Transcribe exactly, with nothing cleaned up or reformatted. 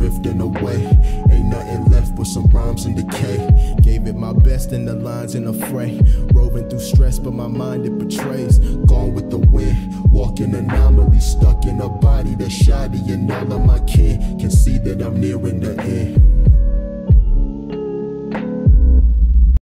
drifting away. Ain't nothing left but some rhymes in decay. Gave it my best in the lines in a fray. Roving through stress, but my mind it betrays. Gone with the wind, walking anomaly, stuck in a body that's shoddy, and all of my kin can see that I'm nearing the end.